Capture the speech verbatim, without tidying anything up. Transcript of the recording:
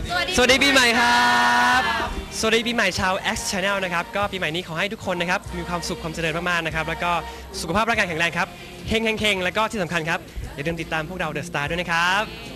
สวัสดีปีใหม่ครับสวัสดีปีใหม่ชาว X Channel นะครับก็ปีใหม่นี้ขอให้ทุกคนนะครับมีความสุขความเจริญมากๆนะครับแล้วก็สุขภาพร่างกายแข็งแรงครับเฮงๆๆแล้วก็ที่สำคัญครับอย่าลืมติดตามพวกเรา The Star ด้วยนะครับ